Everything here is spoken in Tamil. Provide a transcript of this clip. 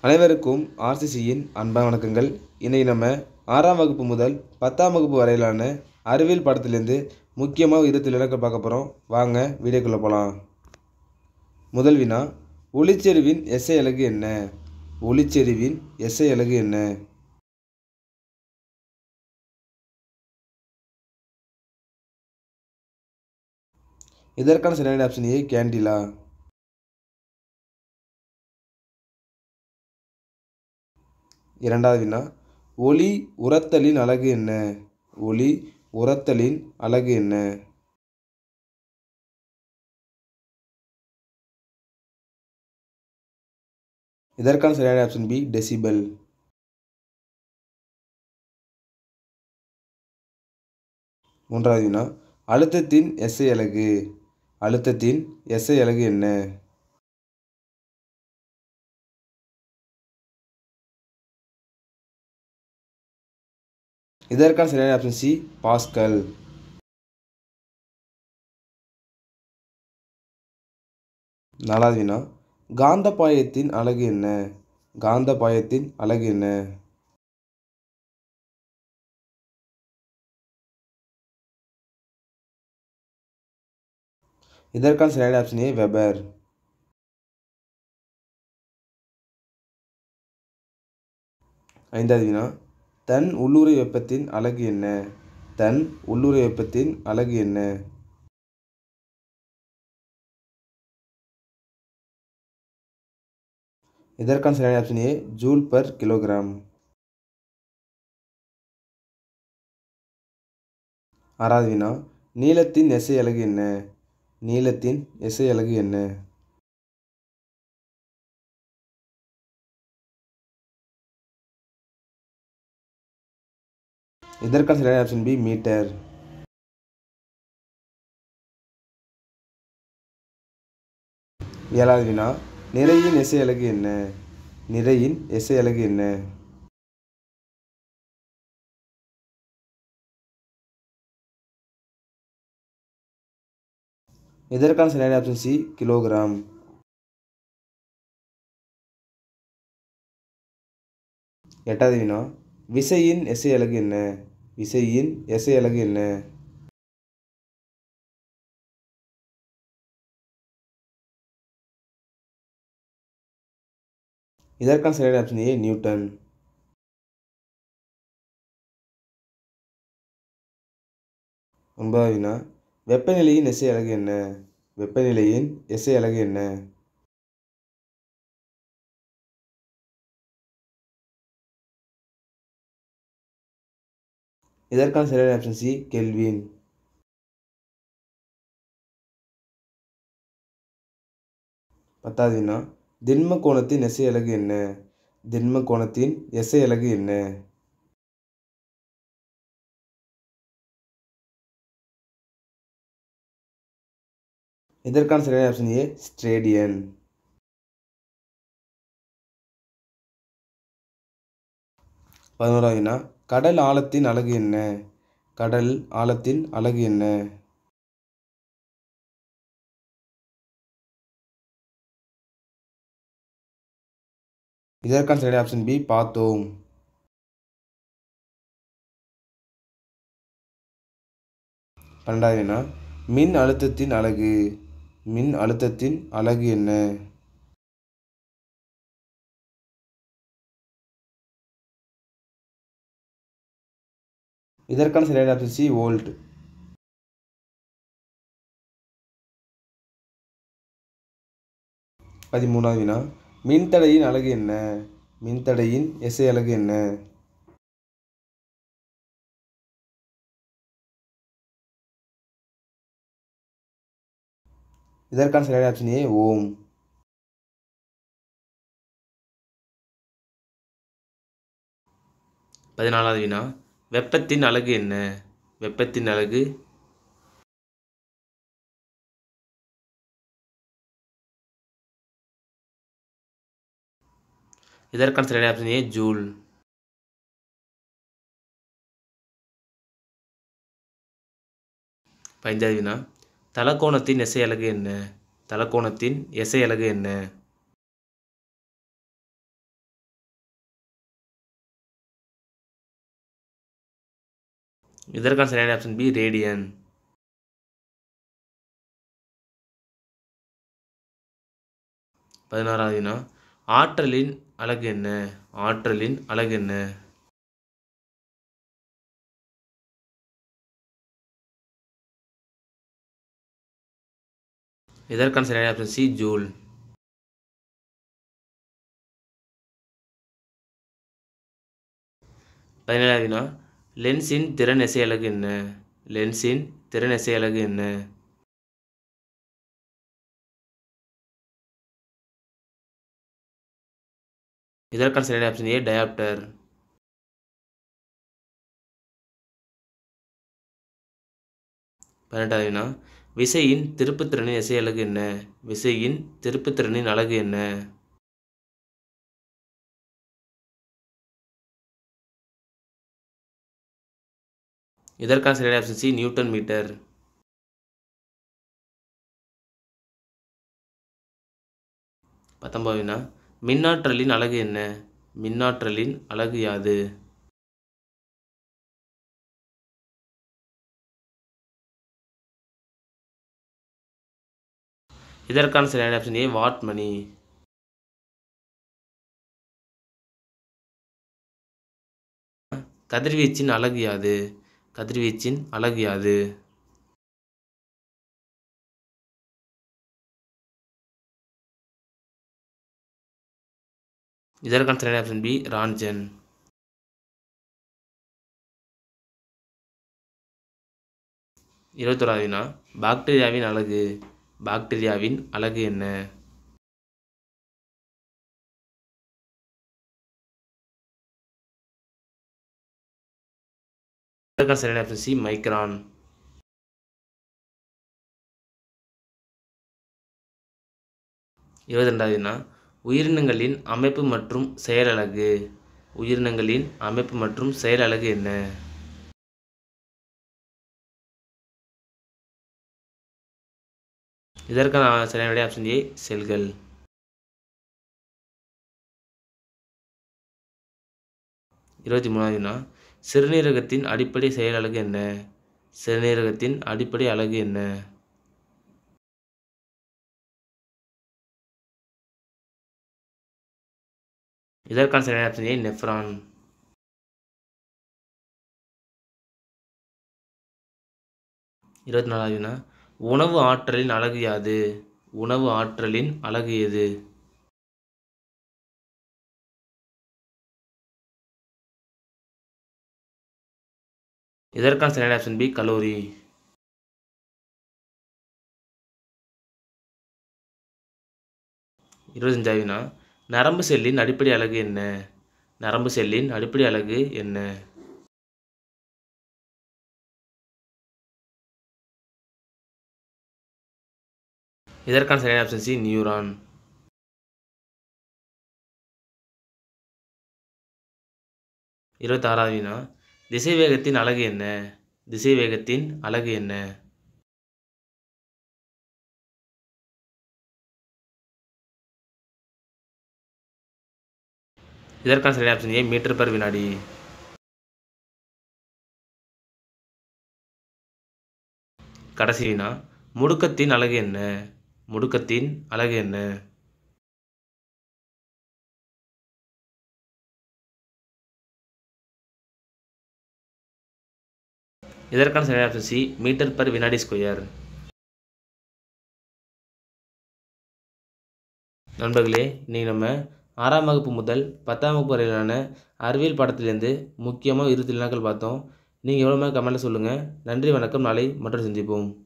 அனைவருக்கும் ஆர்சிசியின் அன்பான வணக்கங்கள். இன்னைக்கு நம்ம 6ஆம் வகுப்பு முதல் 10ஆம் வகுப்பு வரையிலான அறிவியல் பாடத்திலிருந்து முக்கியமாக 20 வினாக்கள் பார்க்க போகிறோம். வாங்க வீடியோக்குள்ளே போகலாம். முதல் வினா, ஒளிச்செறிவின் எஸ்ஐ அலகு என்ன? ஒளிச்செறிவின் எஸ்ஐ அலகு என்ன? இதற்கான சரியான ஆப்ஷன் ஏ, கேண்டிலா. இரண்டாவது வினா, ஒளி உரத்தலின் அலகு என்ன? ஒளி உரத்தலின் அலகு என்ன? இதற்கான சரியான ஆப்ஷன் பி, டெசிபல். மூன்றாவது வினா, அழுத்தத்தின் எஸ்ஐ அலகு. அழுத்தத்தின் எஸ்ஐ அலகு என்ன? இதற்கான சரியான ஆப்ஷன் சி, பாஸ்கல். நாலாவது வினா, காந்தப்பாயத்தின் அலகு என்ன? காந்தப்பாயத்தின் அலகு என்ன? இதற்கான சரியான ஆப்ஷன் ஏ, வெபர். ஐந்தாவது வினா, தன் உள்ளுறை வெப்பத்தின் அலகு என்ன? தன் உள்ளுறை வெப்பத்தின் அலகு என்ன? இதற்கான சரியான option A, joule per kilogram. ஆறாவது வினா, நீளத்தின் எஸ்ஐ அலகு என்ன? நீளத்தின் எஸ்ஐ அலகு என்ன? இதற்கான சரியான ஆப்ஷன் பி, மீட்டர். ஏழாவது வினா, நிறையின் எஸ்ஐ அலகு என்ன? நிறையின் எஸ்ஐ அலகு என்ன? இதற்கான சரியான ஆப்ஷன் சி, கிலோகிராம். எட்டாவது வினா, விசையின் எஸ்ஐ அலகு என்ன? விசையின் எஸ்ஐ அலகு என்ன? இதற்கான சரியான ஆப்ஷன் ஏ, நியூட்டன். ஒன்பதாவது வினா, வெப்பநிலையின் எஸ்ஐ அலகு என்ன? வெப்பநிலையின் எஸ்ஐ அலகு என்ன? இதற்கான சரியான ஆப்ஷன் சி, கெல்வின். பத்தாவது வினா, திண்ம கோணத்தின் எஸ்ஐ அலகு என்ன? திண்ம கோணத்தின் எஸ்ஐ அலகு என்ன? இதற்கான சரியான ஆப்ஷன் ஏ, ஸ்ட்ரேடியன். 11வது வினா, கடல் ஆழத்தின் அலகு என்ன? கடல் ஆழத்தின் அலகு என்ன? இதற்கான சரியான ஆப்ஷன் பி, பார்த்தோம். 12வது வினா, மின் அழுத்தத்தின் அலகு. மின் அழுத்தத்தின் அலகு என்ன? இதற்கான சரியான ஆப்ஷன் சி, வோல்ட். 13வது வினா, மின்தடையின் அலகு என்ன? மின்தடையின் எஸ்ஐ அலகு என்ன? இதற்கான சரியான ஆப்ஷன் ஏ, ஓம். 14வது வினா, வெப்பத்தின் அலகு என்ன? வெப்பத்தின் அலகு? இதற்கான சரியான ஆப்ஷன் ஏ, ஜூல். 15வது வினா, தலக்கோணத்தின் எஸ்ஐ அலகு என்ன? தலக்கோணத்தின் எஸ்ஐ அலகு என்ன? இதற்கான சரியான ஆப்ஷன் பி ரேடியன். 16வது வினா ஆற்றலின் அலகு என்ன? ஆற்றலின் அலகு என்ன? இதற்கான சரியான ஆப்ஷன் சி ஜூல். 17வது வினா லென்ஸின் திறன் எசை அலகு என்ன? லென்ஸின் திறன் எசை அலகு என்ன? இதற்கான சரியான ஆப்ஷன் ஏ டயாப்டர். 18வது வினா விசையின் திருப்புத்திறனின் எசை அலகு என்ன? விசையின் திருப்புத்திறனின் அலகு என்ன? இதற்கான சரியான ஆப்ஷன் சி நியூட்டன் மீட்டர். 19வது வினா மின்னாற்றலின் அலகு என்ன? மின்னாற்றலின் அலகு யாது? இதற்கான சரியான ஆப்ஷன் ஏ வாட் மணி. 'கதிர்வீச்சின் அலகு யாது? கதிர்வீச்சின் அலகு யாது? இதற்கான சரியான ஆப்ஷன் பி ரான்ஜன். 21வது வினா பாக்டீரியாவின் அலகு. பாக்டீரியாவின் அலகு என்ன? இதற்கான சரியான ஆப்ஷன் சி மைக்ரான். 22வது வினா உயிரினங்களின் அமைப்பு மற்றும் செயலலகு. உயிரினங்களின் அமைப்பு மற்றும் செயலலகு என்ன? இதற்கான சரியான விடை ஆப்ஷன் ஏ செல்கள். 23வது வினா சிறுநீரகத்தின் அடிப்படை செயலலகு என்ன? சிறுநீரகத்தின் அடிப்படை அலகு என்ன? இதற்கான சரியான ஆப்ஷன் ஏ நெஃப்ரான். 24வது வினா உணவு ஆற்றலின் அலகு யாது? உணவு ஆற்றலின் அலகு எது? இதற்கான சரியான ஆப்ஷன் பி கலோரி. 25வது வினா நரம்பு செல்லின் அடிப்படை அலகு என்ன? நரம்பு செல்லின் அடிப்படை அலகு என்ன? இதற்கான சரியான ஆப்ஷன் சி நியூரான். 26வது வினா திசைவேகத்தின் அலகு என்ன? திசைவேகத்தின் அலகு என்ன? இதற்கான சரியான ஆப்ஷன் ஏ மீட்டர் பர் வினாடி. கடைசி வினா முடுக்கத்தின் அலகு என்ன? முடுக்கத்தின் அலகு என்ன? இதற்கான சரியான ஆப்ஷன் சி மீட்டர் பர் வினாடி ஸ்கொயர். நண்பர்களே இன்றைக்கி நம்ம 6ஆம் வகுப்பு முதல் 10ஆம் வகுப்பு வரையிலான அறிவியல் பாடத்திலிருந்து முக்கியமாக 20 வினாக்கள் பார்த்தோம். நீங்கள் எவ்வளோ கமெண்ட்டில் சொல்லுங்கள். நன்றி, வணக்கம். நாளை மற்றும் சந்திப்போம்.